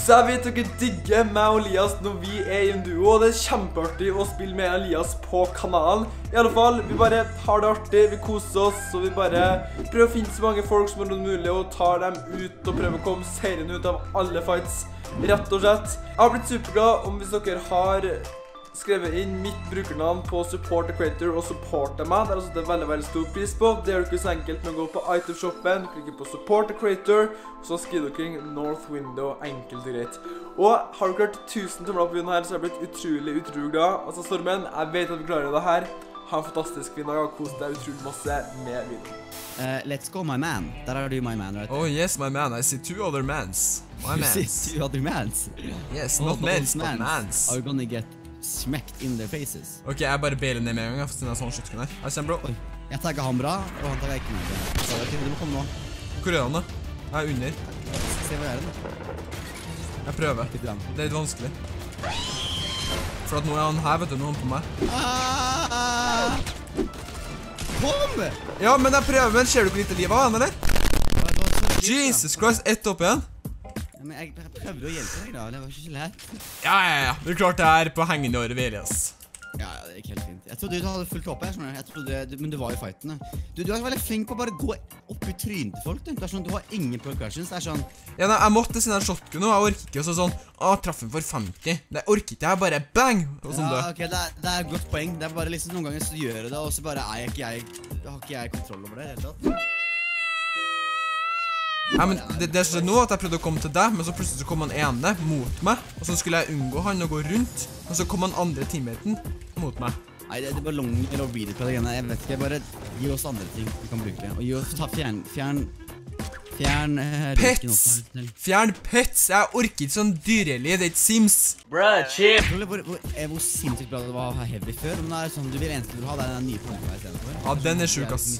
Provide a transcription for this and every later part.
Så jeg vet dere digger meg og Elias når vi I en duo, og det kjempeartig å spille med Elias på kanalen. I alle fall, vi bare har det artig, vi koser oss, og vi bare prøver å finne så mange folk som er mulig, og tar dem ut og prøver å komme serien ut av alle fights, rett og slett. Jeg har blitt superglad om hvis dere har skrevet inn mitt brukernavn på Support the Creator og supporte meg. Det er det veldig, veldig stor pris på. Det gjør dere så enkelt med å gå på itemshoppen, klikke på Support the Creator, og så skriver dere North Window, enkelt og greit. Og har dere hørt 1000 tomler på videoen her, så har jeg blitt utrolig glad. Altså Stormen, jeg vet at vi klarer det her. Ha en fantastisk fin dag, og kos deg utrolig masse med videoen. Let's go, my man. That are you, my man, right? Oh yes, my man. I see 2 other mans. My mans. You see 2 other mans? Yes, not mans, but mans. Are gonna get smacked in their faces. Ok, jeg bare bailer ned med en gang, for siden jeg sånn shotgun her. Jeg kommer, bro. Jeg tagger han bra, og han tagger ikke meg. Du må komme nå. Hvor han da? Jeg under. Se hva jeg da. Jeg prøver. Det litt vanskelig. For at nå han her, vet du, nå han på meg. Kom! Ja, men jeg prøver, men ser du ikke litt liv av han, eller? Jesus Christ, ett opp igjen. Men jeg prøvde å hjelpe deg da, det var ikke så lett. Ja. Du klarte det her på hengende året, Elias. Ja, det gikk helt fint. Jeg trodde du hadde fullt opp her, men du var I fightene. Du er veldig flink på å bare gå opp I trynet til folk, du. Det sånn, du har ingen progressions, det sånn. Ja, nei, jeg måtte sin her shotgun nå, jeg orker ikke, og så sånn, traff den for 50. Det orker ikke, jeg bare bang, og sånn død. Ja, ok, det et godt poeng. Det bare liksom, noen ganger så gjør du det, og så bare har ikke jeg kontroll over det, helt tatt. Ja, men det skjedde nå at jeg prøvde å komme til deg, men så plutselig så kom han ene mot meg, og så skulle jeg unngå han og gå rundt, og så kom han andre teammaten mot meg. Nei, det er bare long eller read på det igjen. Jeg vet ikke, bare gi oss andre ting vi kan bruke. Og gi oss, fjern pets! Fjern pets! Jeg orker ikke sånn dyrelig, det ikke Sims. Bruh, chill! Hvor sinnssykt bra det var å ha heavy før, men det sånn, du vil eneste du vil ha, det den nye pumpa I stedet for. Ja, den sjuk, ass.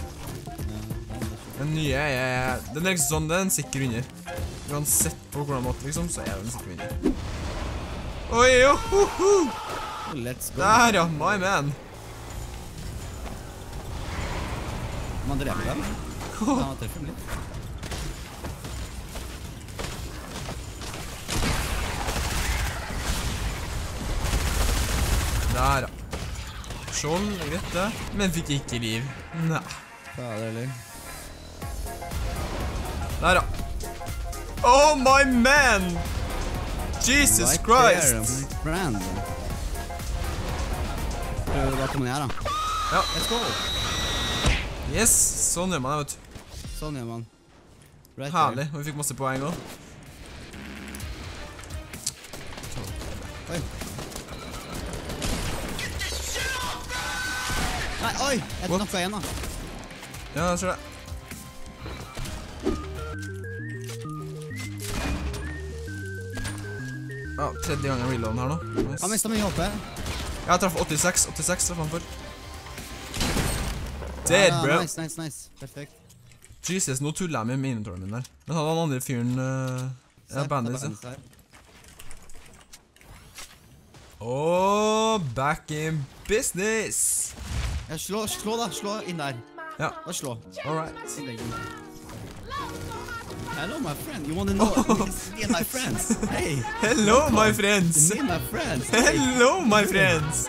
Den nye den liksom sånn, det en sikker under. Uansett på hvordan måte liksom, så den sikker under. Oi, johoho! Let's go. Der ja, my man. Man dreper dem. Ja, man treffer dem litt. Der ja. Skjold, greit det. Men fikk ikke liv. Nei. Ja, det eller? Der ja. Oh my man! Jesus Christ! My friend. Prøver du bare å komme ned her da? Ja. Let's go! Yes, sånn gjør man det, vet du. Sånn gjør man. Right Herlig, og vi fikk masse poeng også. Oi. Nei, oi! Jeg knokket igjen da. Ja, jeg ser det. Ja, tredje gangen reloaden her nå. Nice. Han mistet mye HP. Jeg traff 86 traff han for. Dead, bro. Nice. Perfekt. Jesus, nå tuller jeg med minotoren min der. Men han andre fyren, bandits, ja. Back in business! Ja, slå da, slå inn der. Ja. Bare slå. Alright. Hello, my friend. You want to know me and my friends? Hey. Hello, my friends. Me and my friends. Hello, my friends.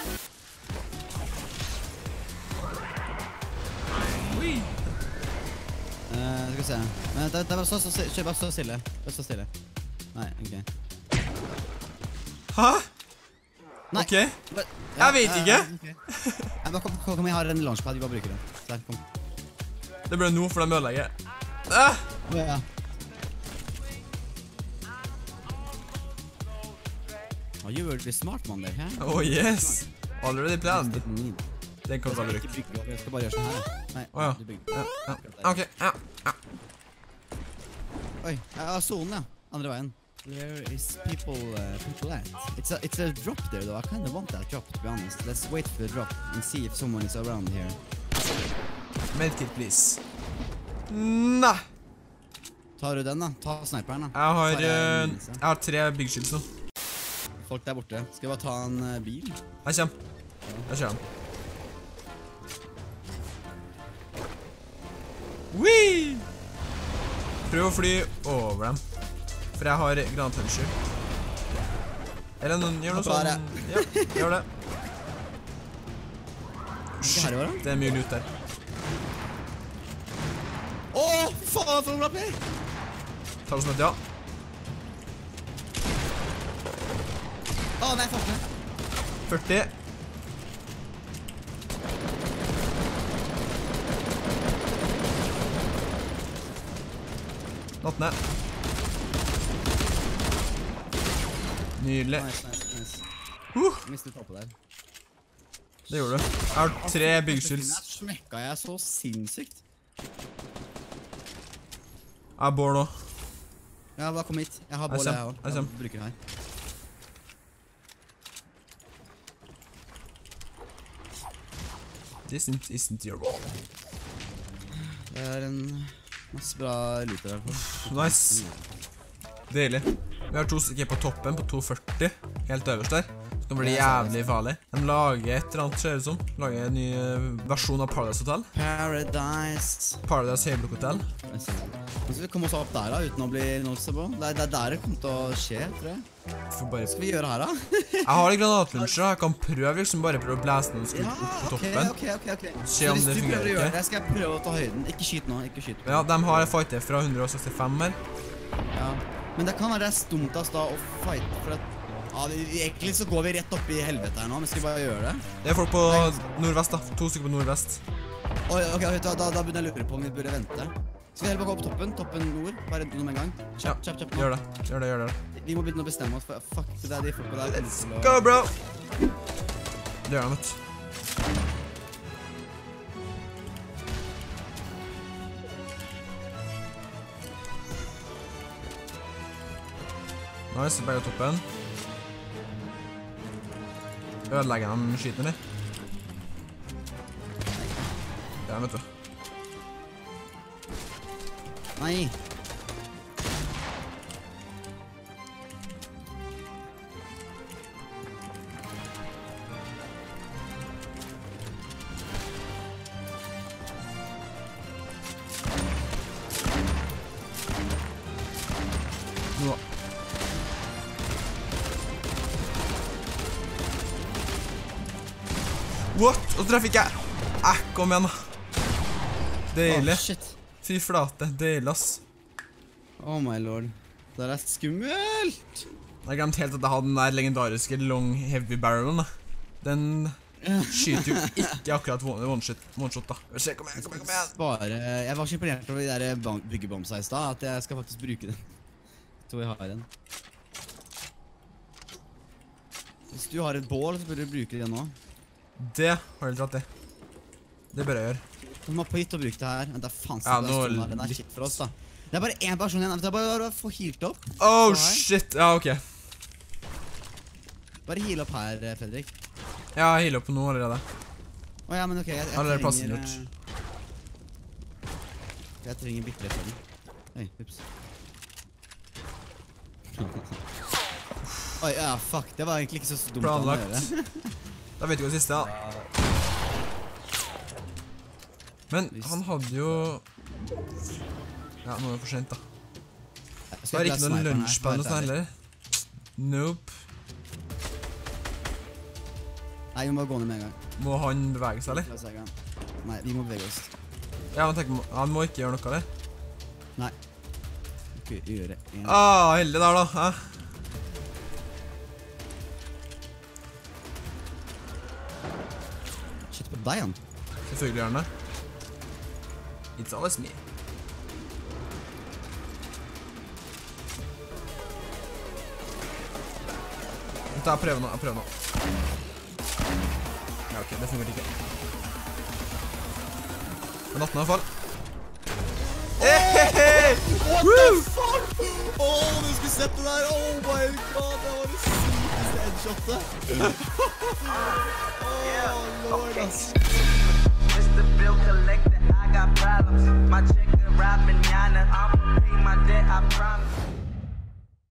Skal vi se. Men det var bare så stille. Bare så stille. Nei, ok. Hæ? Nei. Ok. Jeg vet ikke. Kom, jeg har en launchpad, vi bare bruker den. Der, kom. Det ble nå for de ødelegger. Ja. Oh, you were the smart one there, huh? Oh yes. Already planned. Den kan du bare bruke. Jeg skal bare gjøre sånn her. Nei, du bygger. Ok, ja. Oi, jeg har zonen, ja. Andre veien. Where is people at? It's a drop there though. I kind of want that drop, to be honest. Let's wait for the drop and see if someone is around here. Medkit, please. Nei. Tar du den da? Ta sniperen da. Jeg har 3 big shields nå. Folk der borte. Skal vi bare ta en bil? Jeg kommer. Jeg kjører den. Whee! Prøv å fly over dem. For jeg har granatpuncher. Eller noen gjør noe sånn. Ja, gjør det. Shit, det mye lut der. Åh, faen for en bra play! Ta det som et ja. Åh, nei, fuck meg. 40. Natt ned. Nydelig. Nice. Mistet toppet der. Det gjorde du. Jeg har 3 byggskyls. Der smekket jeg så sinnssykt. Jeg bor nå. Ja, bare kom hit. Jeg har bål, jeg også. Jeg bruker her. This isn't your wall. Det en masse bra luter her. Nice. Deilig. Vi har 2 stykker på toppen på 240. Helt øverst der. Så nå blir det jævlig farlig. De lager et eller annet, ser det ut som. Lager en ny versjon av Paradise Hotel. Paradise Høyblikk Hotel. Nå skal vi komme oss opp der da, uten å bli noticeable. Det er der det kommer til å skje, tror jeg. Hva skal vi gjøre her da? Jeg har litt granatlunsjer, jeg kan prøve liksom bare prøve å blæse noen skudd opp på toppen. Ok. Se om det fungerer ikke. Jeg skal prøve å ta høyden. Ikke skyt nå, ikke skyt. Ja, de har fighter fra 165 her. Ja, men det kan være det stumtast da å fighte, for at egentlig så går vi rett opp i helvete her nå, men skal vi bare gjøre det? Det er folk på nordvest da, 2 stykker på nordvest. Oi, ok, da begynner jeg å lure på om vi burde vente. Skal vi heller bare gå opp toppen nord, bare rent om en gang? Kjapp nå. Gjør det. Vi må begynne å bestemme oss, for fuck, det er de folka der. Let's go, bro! Det gjør de, vet du. Nice, begge toppen. Ødelegger de skyten, eller? Ja, vet du. Nei. Nå. What? Og så treffer ikke jeg. Kom igjen da. Deilig. Shit. Fy flate, deilig ass. Oh my lord. Det er skummelt. Jeg glemte helt at jeg hadde den der legendariske long heavy barrelen da. Den skyter jo ikke akkurat one-shot da. Kom igjen. Jeg var så imponert over de der byggebomsa i sted, at jeg skal faktisk bruke den. Jeg tror jeg har en. Hvis du har et bål, så bør du bruke det nå. Det har du helt rett i. Det bør jeg gjøre. Du må på hit og bruke det her. Det er faen Ja, den er shit for oss da. Det er bare en person igjen. Det er bare å få healt opp. Oh shit, ja ok. Bare heal opp her, Fredrik. Ja, jeg healer opp på noe allerede. Åja, men ok, jeg trenger bitte litt for den. Oi, ups. Oi, ja, fuck. Det var egentlig ikke så dumt å gjøre. Da vet du hva siste, ja. Men han hadde jo... Ja, nå er det for sent da. Det er ikke noen lunsjpann og sånn heller. Nope. Nei, vi må gå ned med en gang. Må han bevege seg, eller? Nei, vi må bevege oss. Ja, men tenk, han må ikke gjøre noe, eller? Nei. Ikke gjøre en. Heldig der da, hæ? Shit på deg, han. Selvfølgelig gjør han det. It's always me. Jeg prøver nå. Ja, ok, det fungerer ikke. Men 18 i hvert fall. What the fuck? Du skulle sett det der. Oh my god, det var det sykeste headshotet. Lord, ass. Mr. Bill collector, I got problems. My check arrived manana. I'ma pay my debt, I promise.